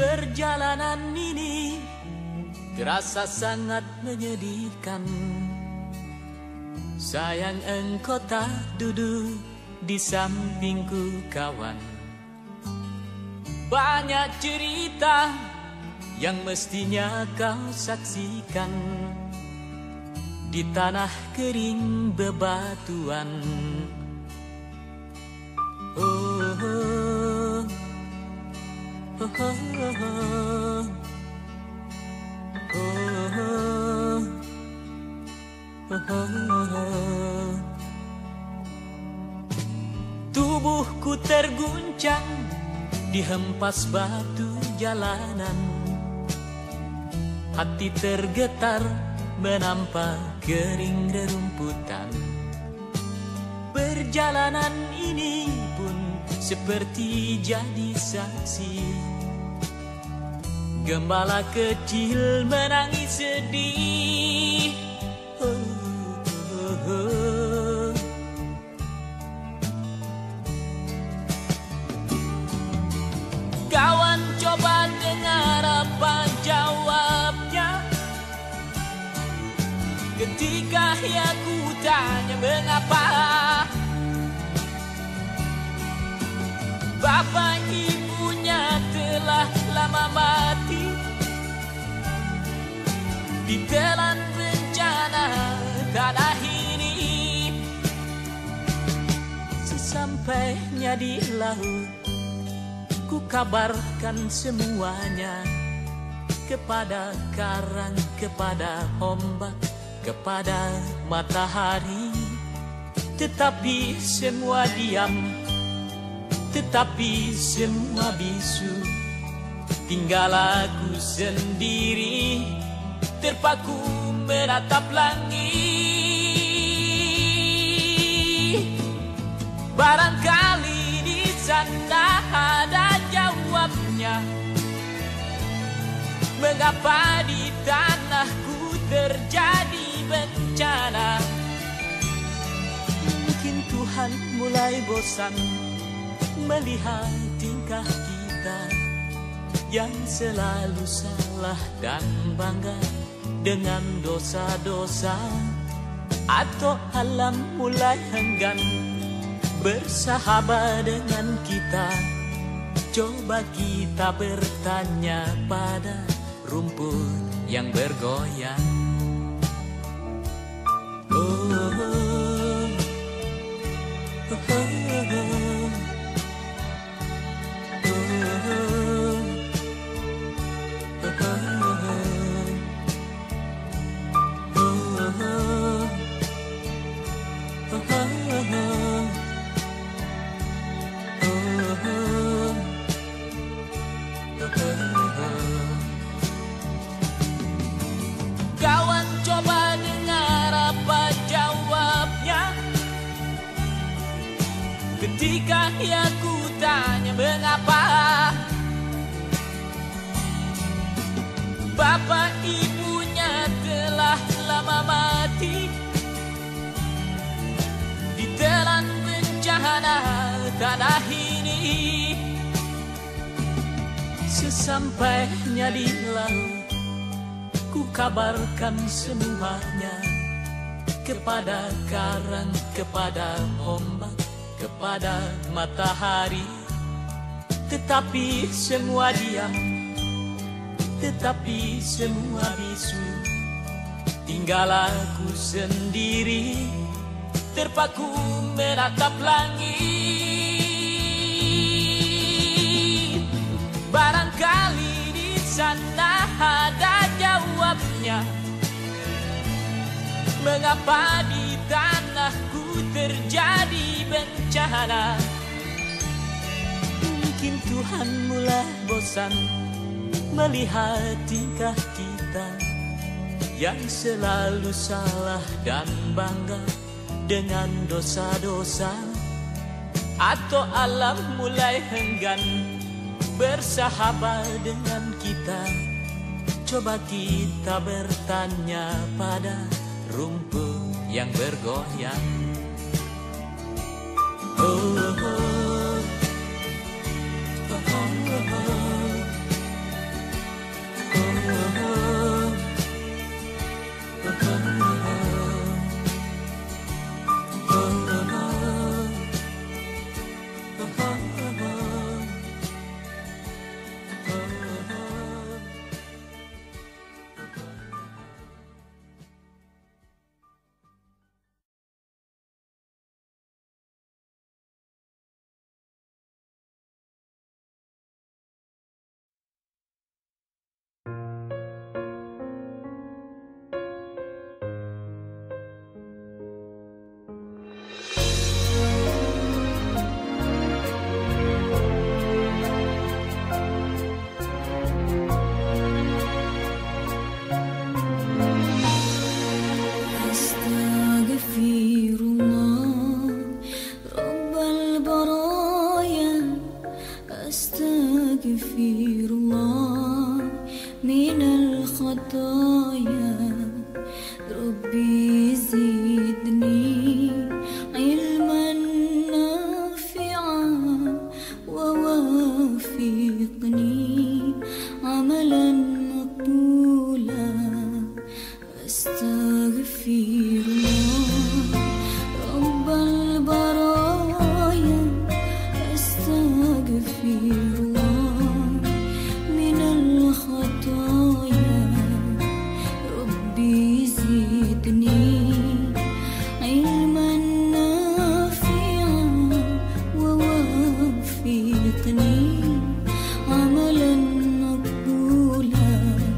Perjalanan ini terasa sangat menyedihkan. Sayang engkau tak duduk di sampingku kawan. Banyak cerita yang mestinya kau saksikan di tanah kering bebatuan. Oh, oh, oh, oh, oh, oh, oh, oh. Tubuhku terguncang dihempas batu jalanan. Hati tergetar menampak kering rerumputan. Perjalanan ini pun seperti jadi saksi. Gembala kecil menangis sedih. Oh, oh, oh. Kawan coba dengar apa jawabnya ketika aku tanya mengapa. Bapak ibunya telah lama mati ditelan bencana tanah ini. Sesampainya di laut, ku kabarkan semuanya kepada karang, kepada ombak, kepada matahari. Tetapi semua diam, tetapi semua bisu. Tinggal aku sendiri terpaku menatap langit. Barangkali di sana ada jawabnya. Mengapa di tanahku terjadi bencana? Mungkin Tuhan mulai bosan melihat tingkah kita yang selalu salah dan bangga dengan dosa-dosa. Atau alam mulai enggan bersahabat dengan kita. Coba kita bertanya pada rumput yang bergoyang. Oh, oh, oh, oh, oh. Kawan coba dengar apa jawabnya ketika aku tanya mengapa. Bapak ibunya telah lama mati ditelan bencana tanah ini. Sesampainya di laut, ku kabarkan semuanya kepada karang, kepada ombak, kepada matahari. Tetapi semua diam, tetapi semua bisu. Tinggal aku sendiri terpaku menatap langit. Barangkali di sana ada jawabnya. Mengapa di tanahku terjadi bencana? Mungkin Tuhan mulai bosan melihat tingkah kita yang selalu salah dan bangga dengan dosa-dosa. Atau alam mulai enggan bersahabat dengan kita. Coba kita bertanya pada rumput yang bergoyang. Oh, oh, oh, oh, oh, oh. Astaghfirullah minal khataya, Rabbi zidni ilman nafi'an wa wafiqni amalan maqbula. Astaghfirullah rabbal baraya, astaghfirullah minal khataya, Rabbi zidni ilman nafi'an wa wafiqni amalan maqbula.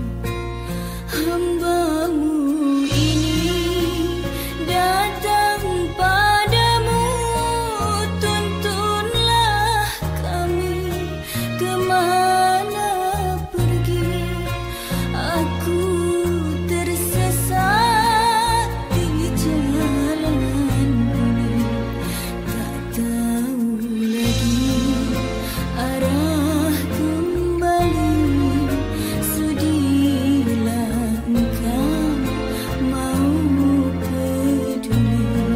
Hambamu ini datang padamu, tuntunlah kami kemana pergi. Aku tersesat di jalan ini, tak tahu lagi arah kembali. Sudilah engkau mau peduli.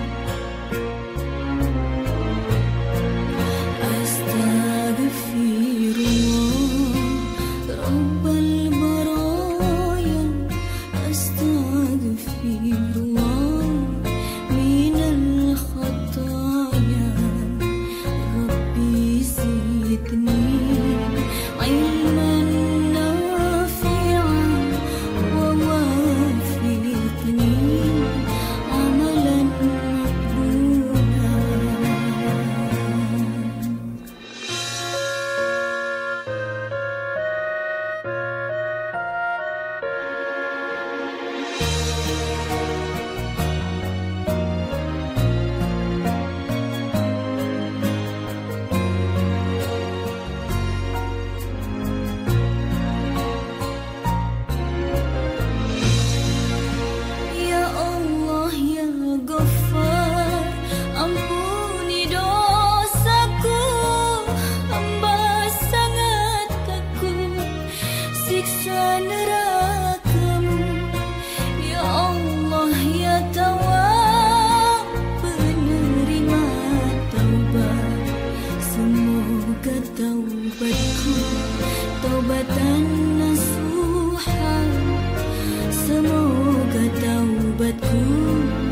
Astaghfirullah rabbal baraya, astaghfirullah minal khataya, Rabbi zidni ilman nafi'an wa wafiqni amalan maqbula. Ya Allah ya Ghaffar, ampuni dosaku, hamba sangat takut siksa neraka-Mu. Ya Allah ya Tawwab, penerima taubat, semoga taubatku taubatan nasuha, semoga taubatku